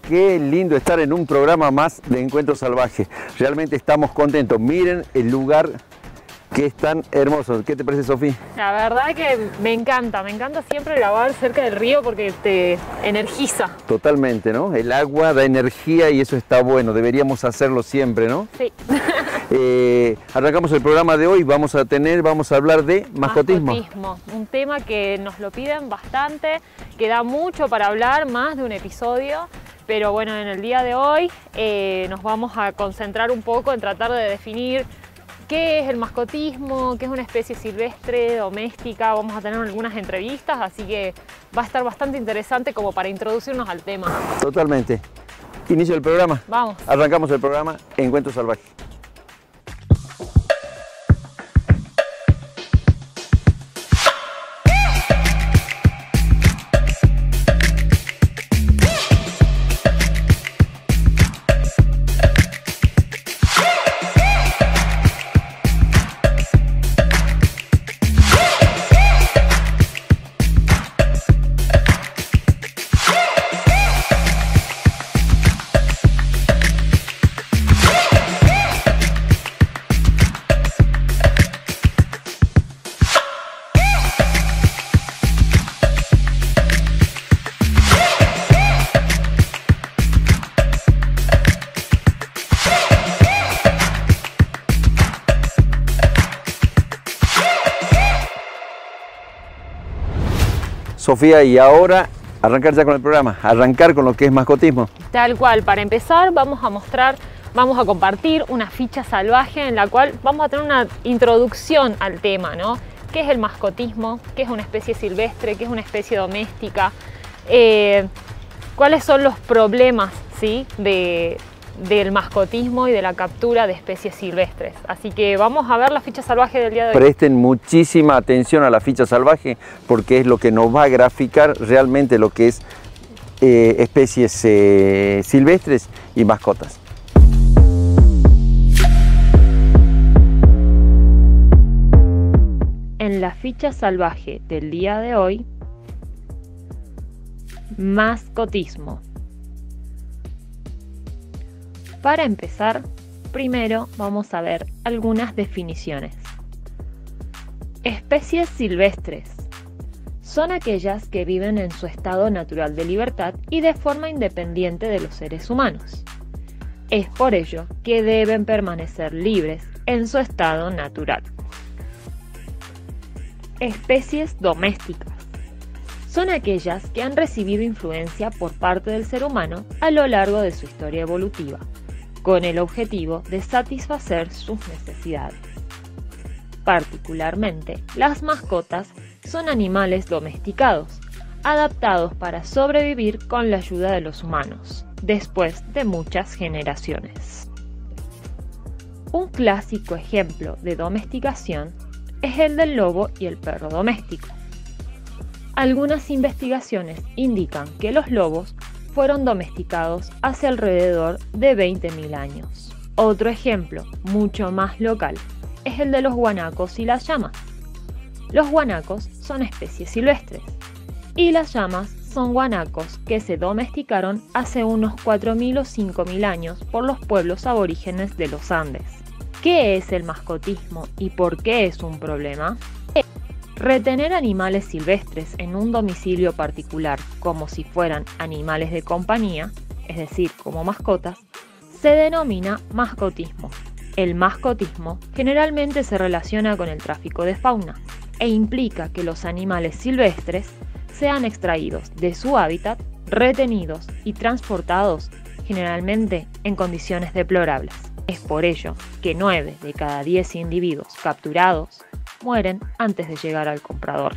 qué lindo estar en un programa más de Encuentro Salvaje. Realmente estamos contentos. Miren el lugar que es tan hermoso. ¿Qué te parece, Sofía? La verdad que me encanta siempre grabar cerca del río porque te energiza. Totalmente, ¿no? El agua da energía y eso está bueno, deberíamos hacerlo siempre, ¿no? Sí. Arrancamos el programa de hoy, vamos a hablar de mascotismo. Mascotismo, un tema que nos lo piden bastante, que da mucho para hablar, más de un episodio. Pero bueno, en el día de hoy nos vamos a concentrar un poco en tratar de definir qué es el mascotismo, qué es una especie silvestre, doméstica. Vamos a tener algunas entrevistas, así que va a estar bastante interesante como para introducirnos al tema. Totalmente. Inicio del programa. Vamos. Arrancamos el programa Encuentro Salvaje. Sofía, y ahora arrancar ya con el programa, arrancar con lo que es mascotismo. Tal cual, para empezar vamos a compartir una ficha salvaje en la cual vamos a tener una introducción al tema, ¿no? ¿Qué es el mascotismo? ¿Qué es una especie silvestre? ¿Qué es una especie doméstica? ¿Cuáles son los problemas, ¿sí? del mascotismo y de la captura de especies silvestres? Así que vamos a ver la ficha salvaje del día de hoy. Presten muchísima atención a la ficha salvaje porque es lo que nos va a graficar realmente lo que es especies silvestres y mascotas. En la ficha salvaje del día de hoy, mascotismo. Para empezar, primero vamos a ver algunas definiciones. Especies silvestres son aquellas que viven en su estado natural de libertad y de forma independiente de los seres humanos. Es por ello que deben permanecer libres en su estado natural. Especies domésticas son aquellas que han recibido influencia por parte del ser humano a lo largo de su historia evolutiva, con el objetivo de satisfacer sus necesidades. Particularmente, las mascotas son animales domesticados, adaptados para sobrevivir con la ayuda de los humanos, después de muchas generaciones. Un clásico ejemplo de domesticación es el del lobo y el perro doméstico. Algunas investigaciones indican que los lobos fueron domesticados hace alrededor de 20.000 años. Otro ejemplo, mucho más local, es el de los guanacos y las llamas. Los guanacos son especies silvestres y las llamas son guanacos que se domesticaron hace unos 4.000 o 5.000 años por los pueblos aborígenes de los Andes. ¿Qué es el mascotismo y por qué es un problema? Retener animales silvestres en un domicilio particular como si fueran animales de compañía, es decir, como mascotas, se denomina mascotismo. El mascotismo generalmente se relaciona con el tráfico de fauna e implica que los animales silvestres sean extraídos de su hábitat, retenidos y transportados generalmente en condiciones deplorables. Es por ello que 9 de cada 10 individuos capturados mueren antes de llegar al comprador.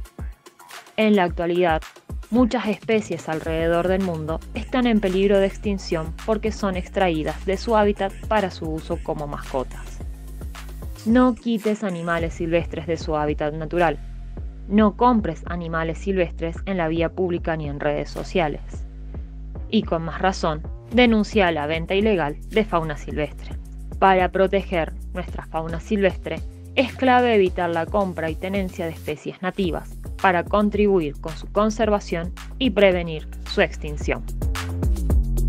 En la actualidad, muchas especies alrededor del mundo están en peligro de extinción porque son extraídas de su hábitat para su uso como mascotas. No quites animales silvestres de su hábitat natural. No compres animales silvestres en la vía pública ni en redes sociales. Y con más razón, denuncia la venta ilegal de fauna silvestre. Para proteger nuestra fauna silvestre, es clave evitar la compra y tenencia de especies nativas para contribuir con su conservación y prevenir su extinción.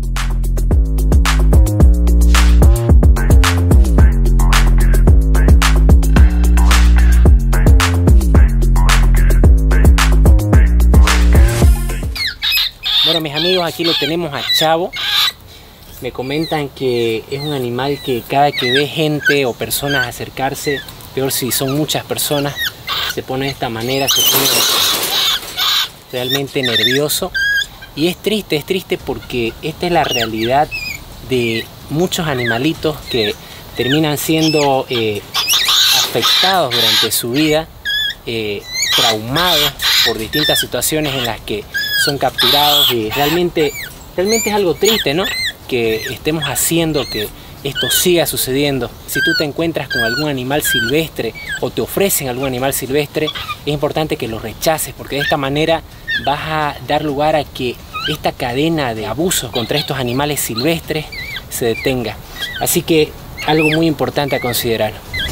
Bueno, mis amigos, aquí lo tenemos a Chavo. Me comentan que es un animal que cada que ve gente o personas acercarse, peor si son muchas personas, se pone de esta manera, se pone realmente nervioso. Y es triste porque esta es la realidad de muchos animalitos que terminan siendo afectados durante su vida, traumados por distintas situaciones en las que son capturados, y realmente es algo triste, ¿no? Que estemos haciendo que esto siga sucediendo. Si tú te encuentras con algún animal silvestre o te ofrecen algún animal silvestre, es importante que lo rechaces, porque de esta manera vas a dar lugar a que esta cadena de abusos contra estos animales silvestres se detenga. Así que algo muy importante a considerar.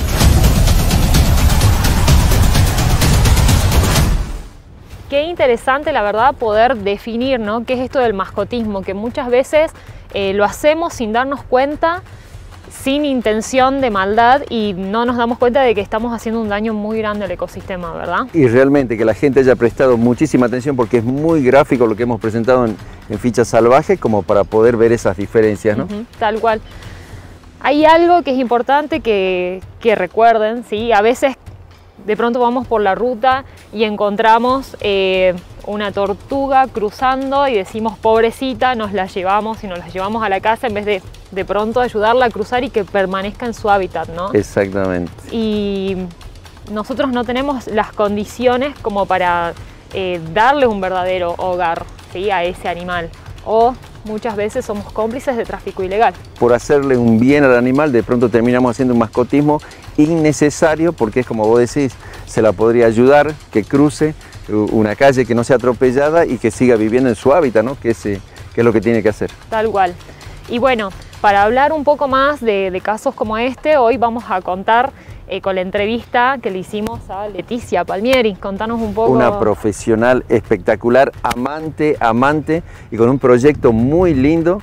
Qué interesante, la verdad, poder definir, ¿no?, qué es esto del mascotismo, que muchas veces lo hacemos sin darnos cuenta, sin intención de maldad, y no nos damos cuenta de que estamos haciendo un daño muy grande al ecosistema, ¿verdad? Y realmente que la gente haya prestado muchísima atención, porque es muy gráfico lo que hemos presentado en Ficha Salvaje, como para poder ver esas diferencias, ¿no? Tal cual. Hay algo que es importante que recuerden, ¿sí? A veces de pronto vamos por la ruta y encontramos una tortuga cruzando y decimos pobrecita, nos la llevamos y nos la llevamos a la casa en vez de pronto ayudarla a cruzar y que permanezca en su hábitat, ¿no? Exactamente. Y nosotros no tenemos las condiciones como para darle un verdadero hogar, ¿sí?, a ese animal. O muchas veces somos cómplices de tráfico ilegal. Por hacerle un bien al animal, de pronto terminamos haciendo un mascotismo innecesario, porque es como vos decís, se la podría ayudar, que cruce una calle, que no sea atropellada y que siga viviendo en su hábitat, ¿no? Que es lo que tiene que hacer. Tal cual. Y bueno, para hablar un poco más de casos como este, hoy vamos a contar con la entrevista que le hicimos a Leticia Palmieri. Contanos un poco. Una profesional espectacular, amante, y con un proyecto muy lindo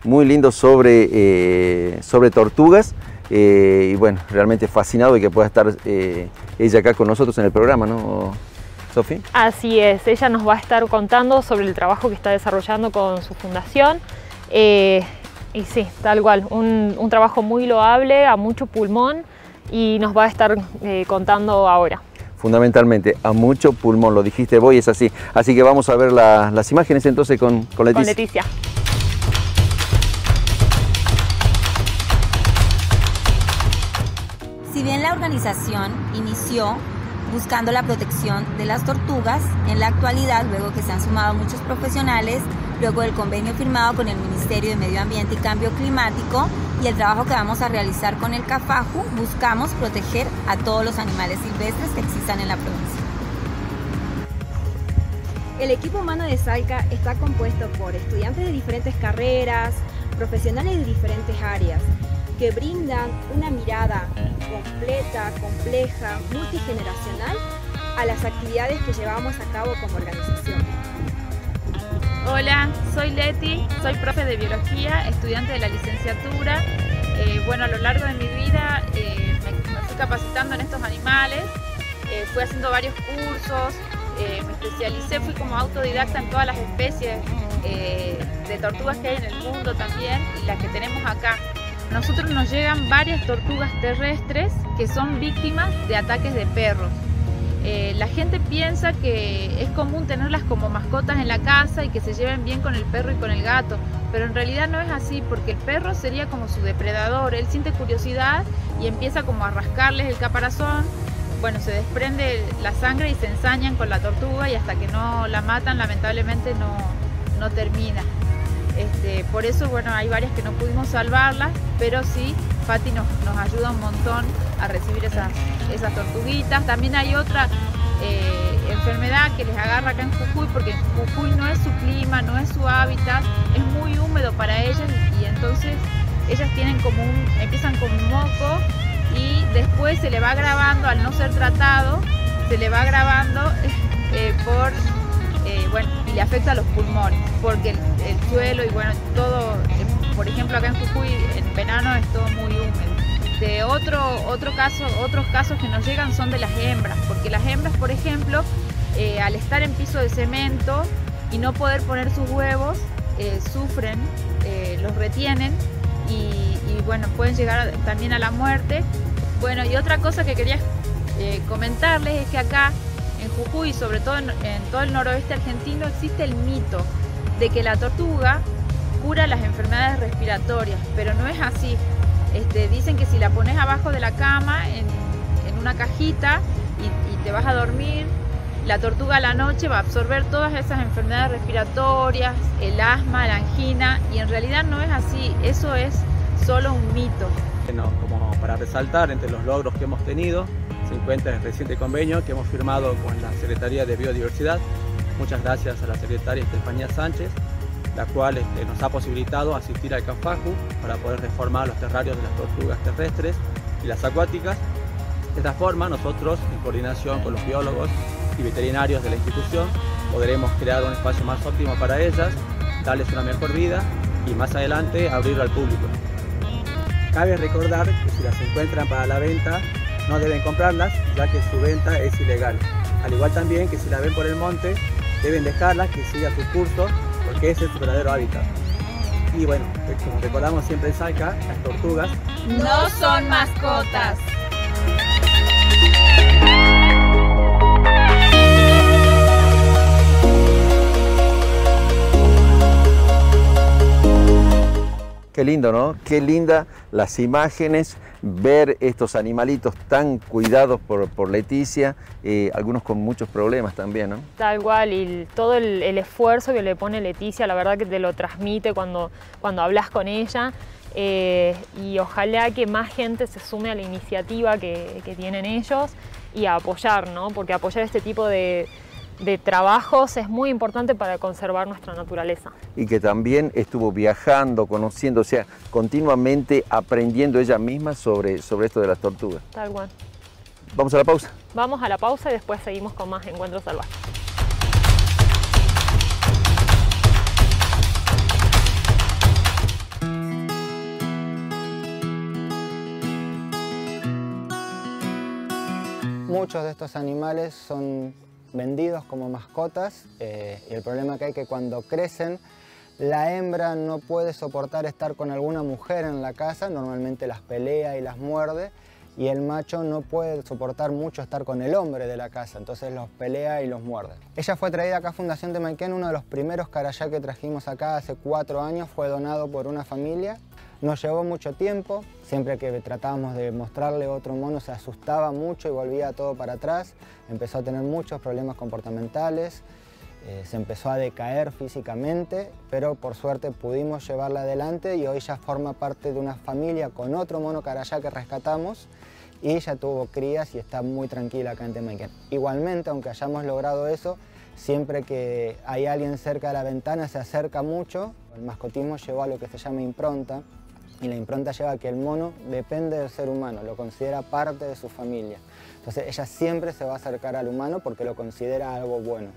sobre tortugas. Y bueno, realmente fascinado de que pueda estar ella acá con nosotros en el programa, ¿no, Sofi? Así es, ella nos va a estar contando sobre el trabajo que está desarrollando con su fundación. Y sí, tal cual, un trabajo muy loable, a mucho pulmón, y nos va a estar contando ahora. Fundamentalmente, a mucho pulmón, lo dijiste vos y es así. Así que vamos a ver las imágenes entonces con Leticia. Con Leticia. Si bien la organización inició buscando la protección de las tortugas, en la actualidad, luego que se han sumado muchos profesionales, luego del convenio firmado con el Ministerio de Medio Ambiente y Cambio Climático y el trabajo que vamos a realizar con el CAFAJU, buscamos proteger a todos los animales silvestres que existan en la provincia. El equipo humano de Salca está compuesto por estudiantes de diferentes carreras, profesionales de diferentes áreas, que brindan una mirada completa, compleja, multigeneracional a las actividades que llevamos a cabo como organización. Hola, soy Leti, soy profe de biología, estudiante de la licenciatura. Bueno, a lo largo de mi vida me fui capacitando en estos animales, fui haciendo varios cursos, me especialicé, fui como autodidacta en todas las especies de tortugas que hay en el mundo también y las que tenemos acá. A nosotros nos llegan varias tortugas terrestres que son víctimas de ataques de perros. La gente piensa que es común tenerlas como mascotas en la casa y que se lleven bien con el perro y con el gato, pero en realidad no es así, porque el perro sería como su depredador. Él siente curiosidad y empieza como a rascarles el caparazón. Bueno, se desprende la sangre y se ensañan con la tortuga y hasta que no la matan, lamentablemente no termina. Por eso, bueno, hay varias que no pudimos salvarlas, pero sí, Fati nos ayuda un montón a recibir esas tortuguitas. También hay otra enfermedad que les agarra acá en Jujuy, porque Jujuy no es su clima, no es su hábitat, es muy húmedo para ellas y entonces ellas tienen empiezan con un moco y después se le va agravando, al no ser tratado, se le va agravando y le afecta a los pulmones, porque el suelo y bueno, todo, por ejemplo acá en Jujuy en verano es todo muy húmedo. Otros casos que nos llegan son de las hembras, porque las hembras, por ejemplo, al estar en piso de cemento, y no poder poner sus huevos, sufren, los retienen y bueno, pueden llegar también a la muerte. Bueno, y otra cosa que quería comentarles es que acá en Jujuy, sobre todo en todo el noroeste argentino, existe el mito de que la tortuga cura las enfermedades respiratorias, pero no es así. Dicen que si la pones abajo de la cama en una cajita y te vas a dormir, la tortuga a la noche va a absorber todas esas enfermedades respiratorias, el asma, la angina, y en realidad no es así, eso es solo un mito. Bueno, como para resaltar entre los logros que hemos tenido, se encuentra el reciente convenio que hemos firmado con la Secretaría de Biodiversidad. Muchas gracias a la secretaria Estefanía Sánchez, la cual nos ha posibilitado asistir al CAFAJU para poder reformar los terrarios de las tortugas terrestres y las acuáticas. De esta forma, nosotros, en coordinación con los biólogos y veterinarios de la institución, podremos crear un espacio más óptimo para ellas, darles una mejor vida y más adelante abrirlo al público. Cabe recordar que si las encuentran para la venta, no deben comprarlas, ya que su venta es ilegal. Al igual también que si la ven por el monte, deben dejarlas que siga su curso, porque ese es su verdadero hábitat. Y bueno, como recordamos siempre en Salca, las tortugas no son mascotas. Qué lindo, ¿no? Qué linda las imágenes, ver estos animalitos tan cuidados por Leticia, algunos con muchos problemas también, ¿no? Tal cual, y todo el esfuerzo que le pone Leticia, la verdad que te lo transmite cuando hablas con ella, y ojalá que más gente se sume a la iniciativa que tienen ellos y a apoyar, ¿no? Porque apoyar este tipo de trabajos es muy importante para conservar nuestra naturaleza. Y que también estuvo viajando, conociendo, o sea, continuamente aprendiendo ella misma sobre esto de las tortugas. Tal cual. ¿Vamos a la pausa? Vamos a la pausa y después seguimos con más Encuentros Salvajes. Muchos de estos animales son vendidos como mascotas, y el problema que hay que cuando crecen la hembra no puede soportar estar con alguna mujer en la casa, normalmente las pelea y las muerde, y el macho no puede soportar mucho estar con el hombre de la casa, entonces los pelea y los muerde. Ella fue traída acá a Fundación Temayquén, uno de los primeros carayá que trajimos acá hace 4 años, fue donado por una familia. Nos llevó mucho tiempo, siempre que tratábamos de mostrarle otro mono se asustaba mucho y volvía todo para atrás, empezó a tener muchos problemas comportamentales, se empezó a decaer físicamente, pero por suerte pudimos llevarla adelante y hoy ya forma parte de una familia con otro mono carayá que rescatamos y ya tuvo crías y está muy tranquila acá en Temayquén. Igualmente, aunque hayamos logrado eso, siempre que hay alguien cerca de la ventana se acerca mucho. El mascotismo llevó a lo que se llama impronta, y la impronta lleva a que el mono depende del ser humano, lo considera parte de su familia. Entonces ella siempre se va a acercar al humano porque lo considera algo bueno.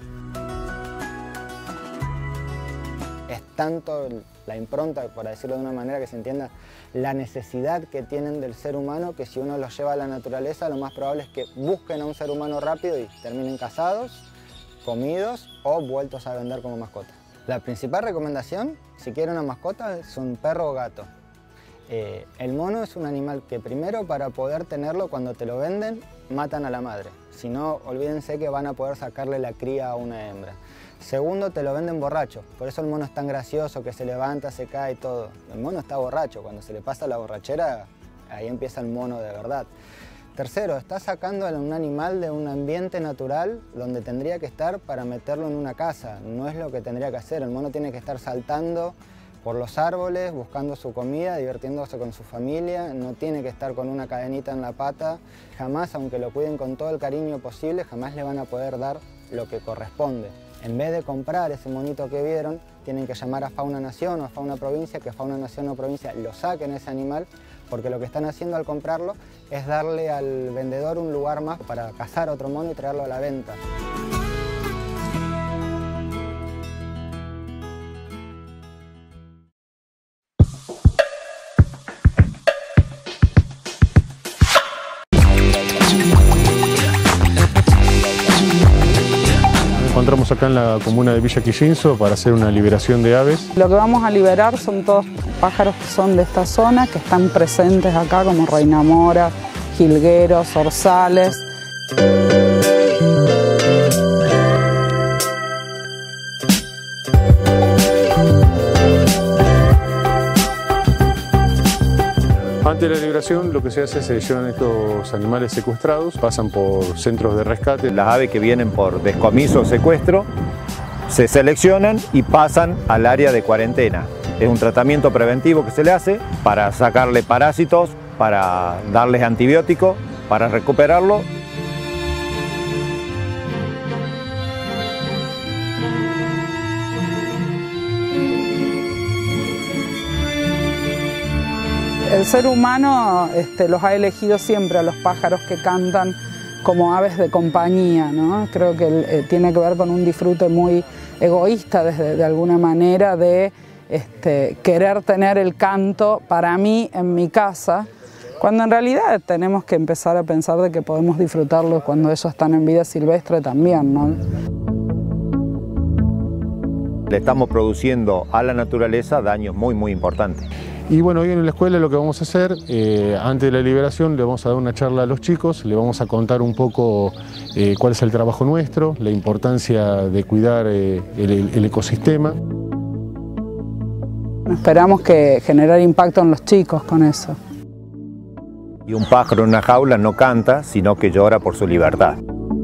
Es tanto la impronta, para decirlo de una manera que se entienda, la necesidad que tienen del ser humano, que si uno los lleva a la naturaleza, lo más probable es que busquen a un ser humano rápido y terminen casados, comidos o vueltos a vender como mascota. La principal recomendación, si quieren una mascota, es un perro o gato. El mono es un animal que primero, para poder tenerlo, cuando te lo venden, matan a la madre. Si no, olvídense que van a poder sacarle la cría a una hembra. Segundo, te lo venden borracho. Por eso el mono es tan gracioso, que se levanta, se cae y todo. El mono está borracho. Cuando se le pasa la borrachera, ahí empieza el mono de verdad. Tercero, estás sacando a un animal de un ambiente natural donde tendría que estar para meterlo en una casa. No es lo que tendría que hacer. El mono tiene que estar saltando por los árboles, buscando su comida, divirtiéndose con su familia, no tiene que estar con una cadenita en la pata. Jamás, aunque lo cuiden con todo el cariño posible, jamás le van a poder dar lo que corresponde. En vez de comprar ese monito que vieron, tienen que llamar a Fauna Nación o a Fauna Provincia, que Fauna Nación o Provincia lo saquen ese animal, porque lo que están haciendo al comprarlo es darle al vendedor un lugar más para cazar otro mono y traerlo a la venta. Encontramos acá en la comuna de Villa Quillinzo para hacer una liberación de aves. Lo que vamos a liberar son todos pájaros que son de esta zona, que están presentes acá, como reina mora, jilgueros, zorzales. Antes de la liberación lo que se hace es se llevan estos animales secuestrados, pasan por centros de rescate. Las aves que vienen por descomiso o secuestro se seleccionan y pasan al área de cuarentena. Es un tratamiento preventivo que se le hace para sacarle parásitos, para darles antibióticos, para recuperarlo. El ser humano los ha elegido siempre a los pájaros que cantan como aves de compañía, ¿no? Creo que tiene que ver con un disfrute muy egoísta de alguna manera de querer tener el canto para mí en mi casa, cuando en realidad tenemos que empezar a pensar de que podemos disfrutarlo cuando ellos están en vida silvestre también, ¿no? Le estamos produciendo a la naturaleza daños muy importantes. Y bueno, hoy en la escuela lo que vamos a hacer, antes de la liberación, le vamos a dar una charla a los chicos, le vamos a contar un poco cuál es el trabajo nuestro, la importancia de cuidar el ecosistema. Esperamos que generar impacto en los chicos con eso. Y un pájaro en una jaula no canta, sino que llora por su libertad.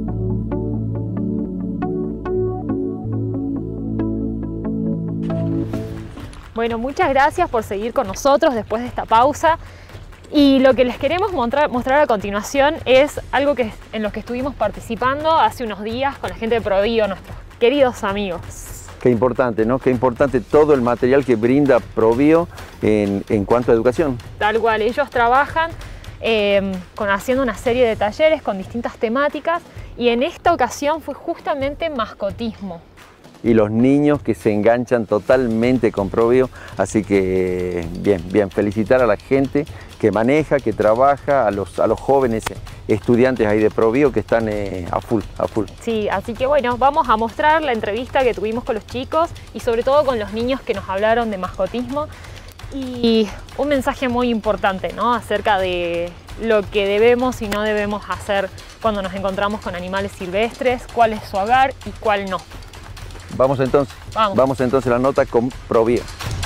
Bueno, muchas gracias por seguir con nosotros después de esta pausa. Y lo que les queremos mostrar a continuación es algo en lo que estuvimos participando hace unos días con la gente de ProBio, nuestros queridos amigos. Qué importante, ¿no? Qué importante todo el material que brinda ProBio en cuanto a educación. Tal cual, ellos trabajan haciendo una serie de talleres con distintas temáticas y en esta ocasión fue justamente mascotismo. Y los niños que se enganchan totalmente con ProBio, así que bien, felicitar a la gente que maneja, que trabaja, a los jóvenes estudiantes ahí de ProBio que están a full. Sí, así que bueno, vamos a mostrar la entrevista que tuvimos con los chicos y sobre todo con los niños que nos hablaron de mascotismo y un mensaje muy importante, ¿no? Acerca de lo que debemos y no debemos hacer cuando nos encontramos con animales silvestres, cuál es su hogar y cuál no. Vamos entonces a la nota con ProBio.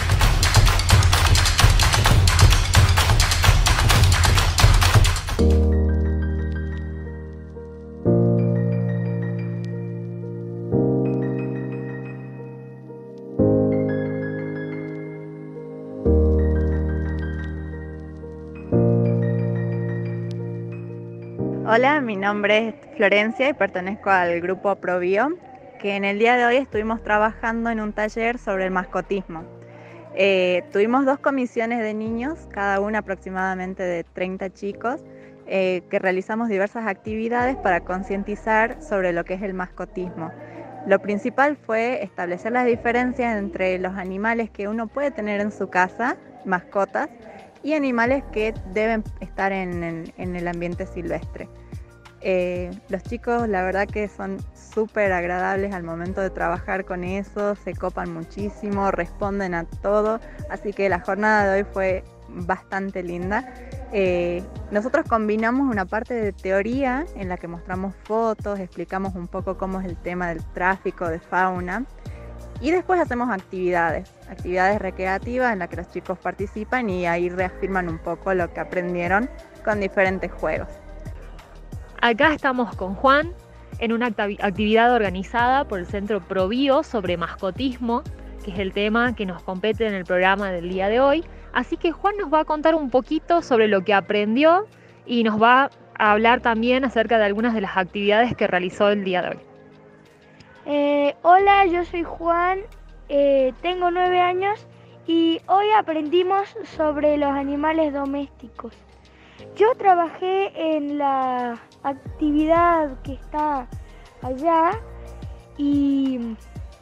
Hola, mi nombre es Florencia y pertenezco al grupo ProBio, que en el día de hoy estuvimos trabajando en un taller sobre el mascotismo. Tuvimos 2 comisiones de niños, cada una aproximadamente de 30 chicos, que realizamos diversas actividades para concientizar sobre lo que es el mascotismo. Lo principal fue establecer las diferencias entre los animales que uno puede tener en su casa, mascotas, y animales que deben estar en el ambiente silvestre. Los chicos la verdad que son súper agradables al momento de trabajar con eso, se copan muchísimo, responden a todo, así que la jornada de hoy fue bastante linda. Nosotros combinamos una parte de teoría en la que mostramos fotos, explicamos un poco cómo es el tema del tráfico de fauna y después hacemos actividades recreativas en las que los chicos participan y ahí reafirman un poco lo que aprendieron con diferentes juegos. Acá estamos con Juan en una actividad organizada por el Centro ProBio sobre mascotismo, que es el tema que nos compete en el programa del día de hoy. Así que Juan nos va a contar un poquito sobre lo que aprendió y nos va a hablar también acerca de algunas de las actividades que realizó el día de hoy. Hola, yo soy Juan, tengo 9 años y hoy aprendimos sobre los animales domésticos. Yo trabajé en la actividad que está allá y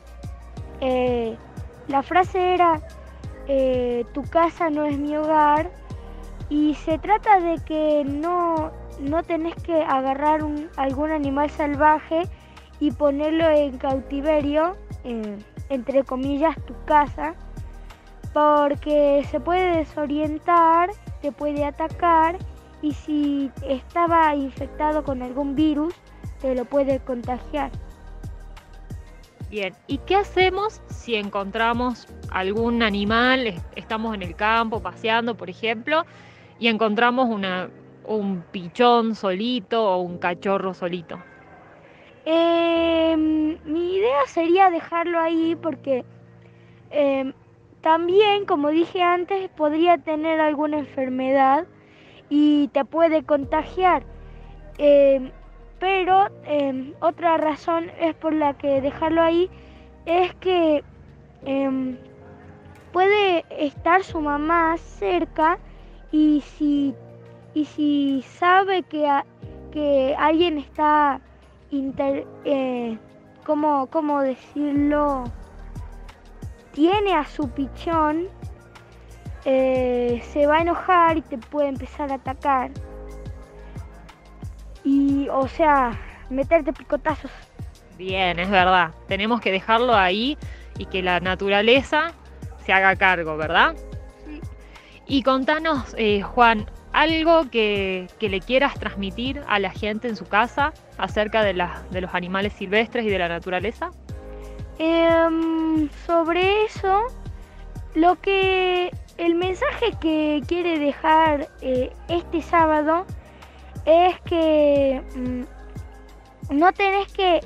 la frase era tu casa no es mi hogar y se trata de que no tenés que agarrar algún animal salvaje y ponerlo en cautiverio, entre comillas, tu casa, porque se puede desorientar, te puede atacar y si estaba infectado con algún virus, te lo puede contagiar. Bien, ¿y qué hacemos si encontramos algún animal? Estamos en el campo paseando, por ejemplo, y encontramos un pichón solito o un cachorro solito. Mi idea sería dejarlo ahí porque también, como dije antes, podría tener alguna enfermedad y te puede contagiar. Pero otra razón es por la que dejarlo ahí es que puede estar su mamá cerca y si sabe que alguien está ¿cómo decirlo? Tiene a su pichón, se va a enojar y te puede empezar a atacar. Y, o sea, meterte picotazos. Bien, es verdad. Tenemos que dejarlo ahí y que la naturaleza se haga cargo, ¿verdad? Sí. Y contanos, Juan, algo que le quieras transmitir a la gente en su casa acerca de los animales silvestres y de la naturaleza. Sobre eso, el mensaje que quiere dejar este sábado es que no tenés que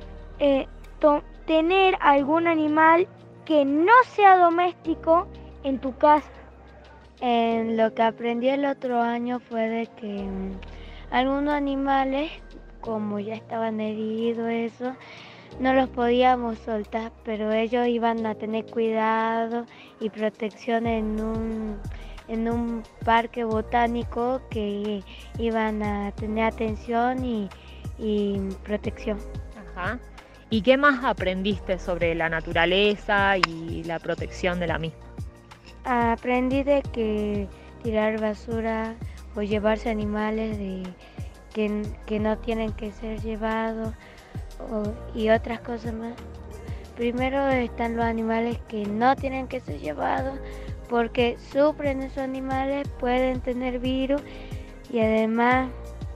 tener algún animal que no sea doméstico en tu casa. Lo que aprendí el otro año fue de que algunos animales, como ya estaban heridos, eso, no los podíamos soltar, pero ellos iban a tener cuidado y protección en un parque botánico, que iban a tener atención y protección. Ajá. ¿Y qué más aprendiste sobre la naturaleza y la protección de la misma? Aprendí de que tirar basura o llevarse animales que no tienen que ser llevados y otras cosas más. Primero están los animales que no tienen que ser llevados porque sufren esos animales, pueden tener virus y además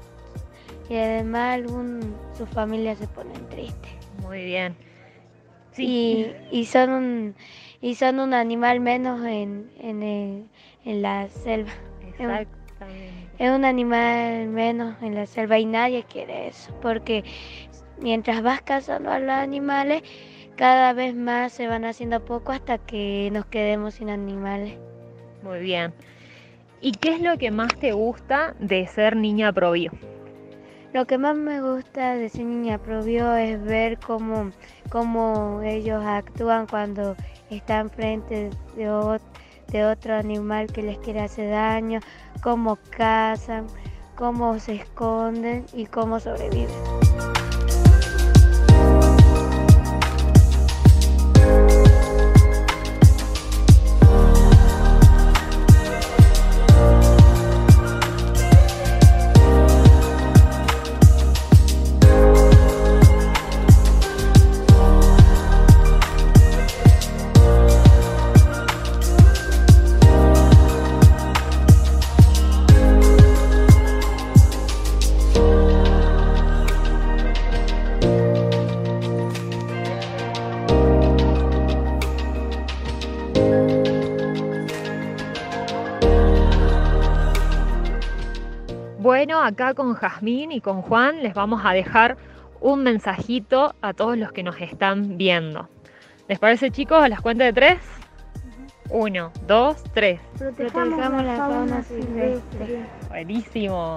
sus familias se ponen tristes. Muy bien. Sí. Y son un animal menos en la selva. Exactamente. Es un animal menos en la selva y nadie quiere eso, porque mientras vas cazando a los animales, cada vez más se van haciendo poco hasta que nos quedemos sin animales. Muy bien. ¿Y qué es lo que más te gusta de ser niña ProBio? Lo que más me gusta de ser niña ProBio es ver cómo ellos actúan cuando están frente de otro animal que les quiere hacer daño, cómo cazan, cómo se esconden y cómo sobreviven. Bueno, acá con Jazmín y con Juan les vamos a dejar un mensajito a todos los que nos están viendo. ¿Les parece, chicos? A las cuentas de 3. 1, 2, 3. Protejamos la fauna silvestre. Buenísimo.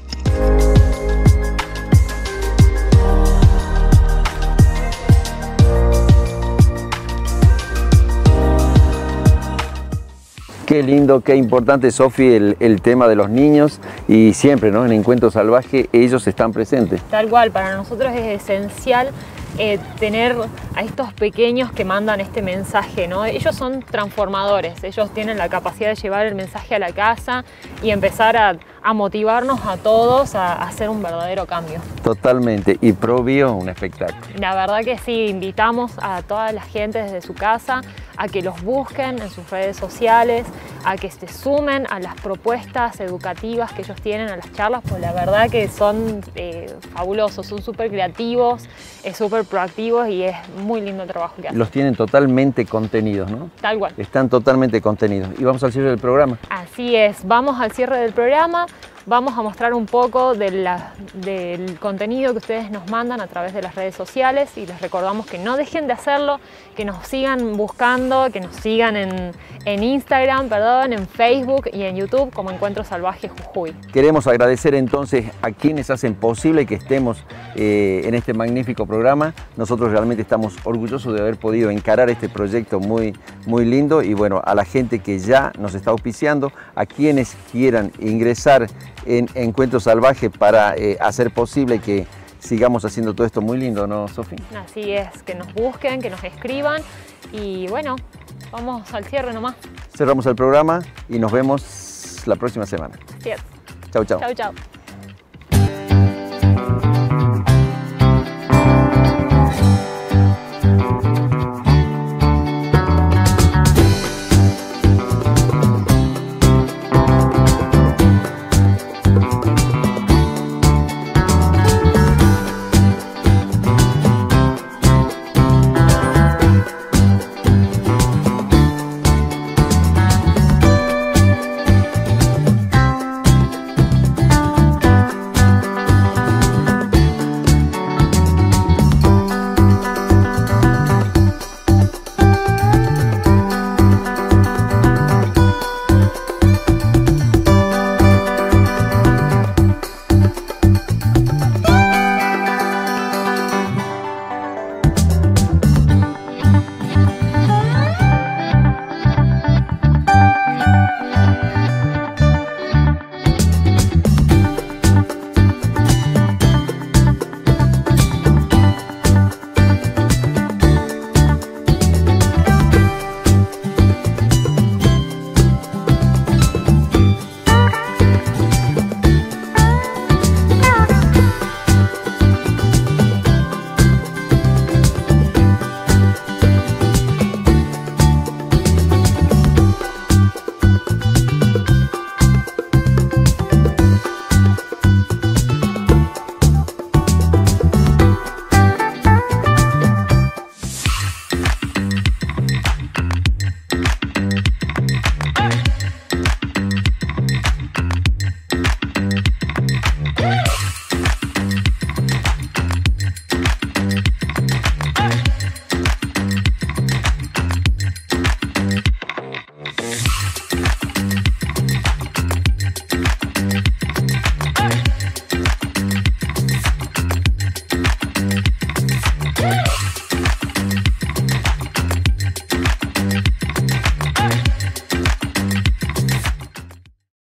Qué lindo, qué importante, Sofi, el tema de los niños y siempre, ¿no? En Encuentro Salvaje ellos están presentes. Tal cual, para nosotros es esencial tener a estos pequeños que mandan este mensaje, ¿no? Ellos son transformadores, ellos tienen la capacidad de llevar el mensaje a la casa y empezar a motivarnos a todos a hacer un verdadero cambio. Totalmente, y ProBio un espectáculo. La verdad que sí, invitamos a toda la gente desde su casa a que los busquen en sus redes sociales, a que se sumen a las propuestas educativas que ellos tienen, a las charlas, pues la verdad que son fabulosos, son súper creativos, súper proactivos y es muy lindo el trabajo que hacen. Los tienen totalmente contenidos, ¿no? Tal cual. Están totalmente contenidos. Y vamos al cierre del programa. Así es, vamos al cierre del programa. Vamos a mostrar un poco del contenido que ustedes nos mandan a través de las redes sociales y les recordamos que no dejen de hacerlo, que nos sigan buscando, que nos sigan en Instagram, en Facebook y en YouTube como Encuentro Salvaje Jujuy. Queremos agradecer entonces a quienes hacen posible que estemos en este magnífico programa. Nosotros realmente estamos orgullosos de haber podido encarar este proyecto muy lindo y bueno, a la gente que ya nos está auspiciando, a quienes quieran ingresar en Encuentro Salvaje para hacer posible que sigamos haciendo todo esto muy lindo, ¿no, Sofi? Así es, que nos busquen, que nos escriban y bueno, vamos al cierre nomás. Cerramos el programa y nos vemos la próxima semana. Así es. Chau, chau. Chau, chau.